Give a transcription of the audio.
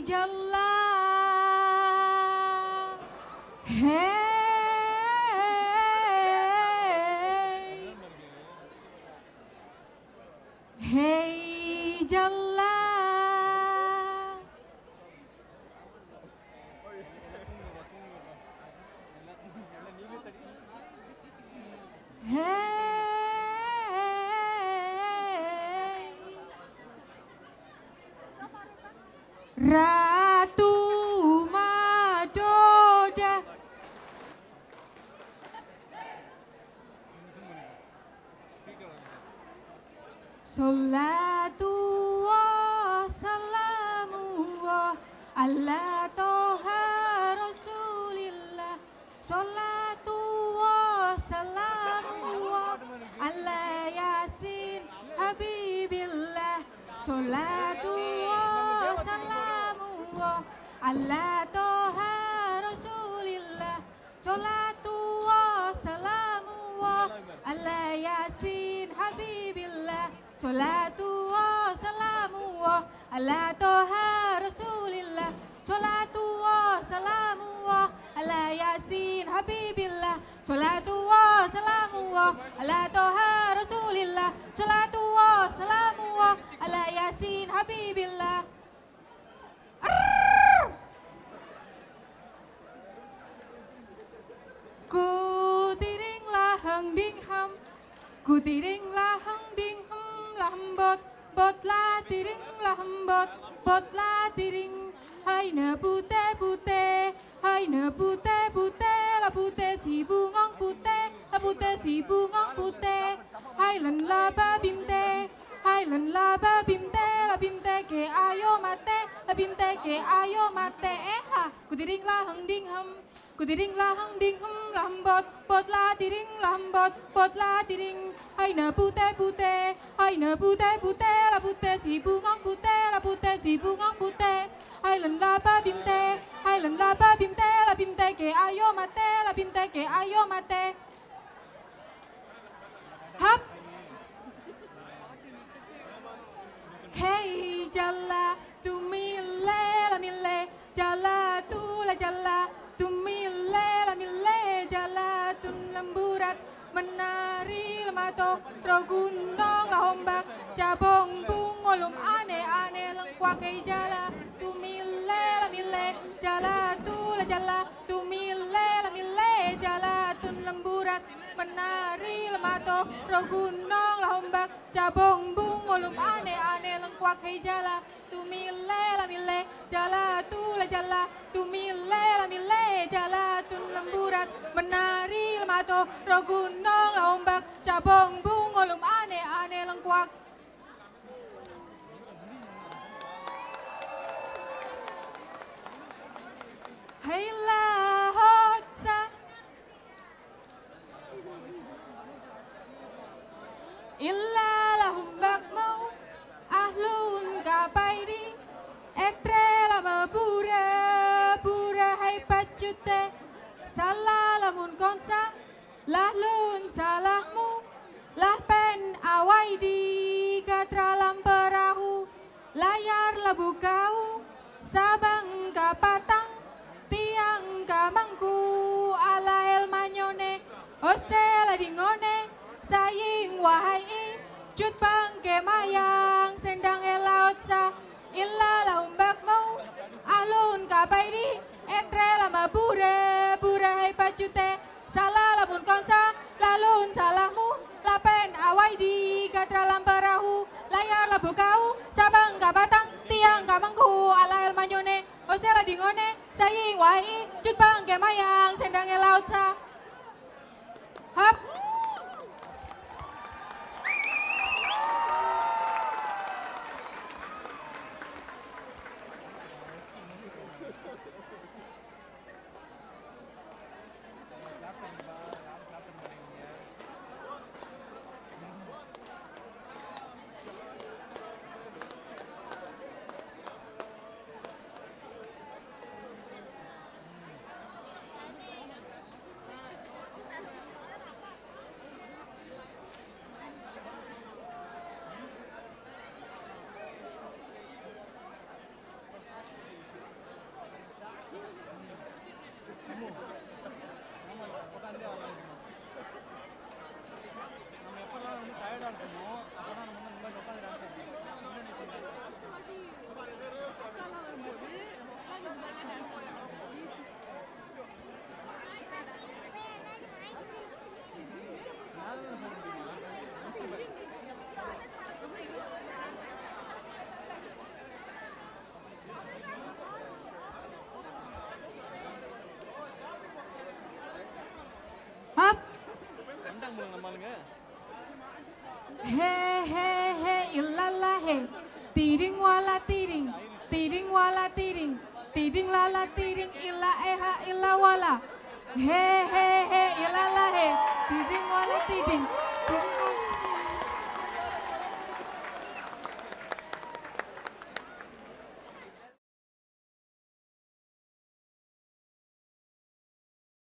jalla, hey, hey jalla, hey, Ratu Madoda, Salatu wa salamu wa ala toha rasulillah, Salatu wa salamu wa ala yasin habibillah, Salatu wa salamu wa ala toha rasulillah, Salatu wa salamu wa ala yasin habibillah, Salatu wa salamu wa ala toha rasulillah, Salatu wa salamu wa ala yasin habibillah, Salatu wa salamu wa ala toha rasulillah, Salatu wa salamu wa ala yasin habibillah. Ku tiring lahang ding ham, ku tiring lahang ding ham lambot, bot la tiring lambot, bot la tiring. Hai na pute pute, hai na pute pute, la pute si bungong pute, la pute si bungong pute. Hai lan la ba binte, hai lan la ba binte, la binte ke ayo mate, la binte ke ayo mate. Ha, ku tiring lahang ding ham. Ku tiring lahang ding lambot, bot la tiring lambot, bot la tiring. Hai na pute pute, hai na pute pute, la pute si bungong pute, la pute si bungong pute. Hai lan la ba binte, hai lan la ba binte, la binte ke ayo mate, la binte ke ayo mate. Hap. Hey jalla tu mille la mille, jalla tu la jalla. Tumile la mile jalatun lemburat, menari lemato rogunong la ombak, cabong bungolum ane lengkuak hei jala. Tumile la mile jalatu la jala, tumile la mile jalatun lemburat, menari lemato rogunong la ombak, cabong bungolum ane lengkuak hei jala. Tumile la mile jalatu la jala, tumile la mile jalatun lemburat, menari lemato rogunong la ombak, cabong bungolum ane lengkuak. Hai la hotsa, illa la humbak mau ahlun kapaidi, etre la mabura pura hai pacute, salah lamun konsa lahlun salahmu, lah pen awai di katralam perahu, layar labu kau sabang kapatang, tiang kamangku ala helmanyone, osela dingone saying wahai i, cut bangke mayang sendang elaut sa, illa lahumbak mau alun kapaidi, etre lama bure hai pacute, salah lamun konsa lalun salahmu, lapen awai di gatralam perahu, layar labu kau sabang kabatang, tiang kamangku ala helmanyone, osela dingone saying wahai cut bangke mayang sendang elaut sa. Hap. He he he ilala he. Tiring wala tiring. Tiring wala tiring. Tiring lala tiring illa eha illa wala. He he he ilala he. Tiring wala tiring.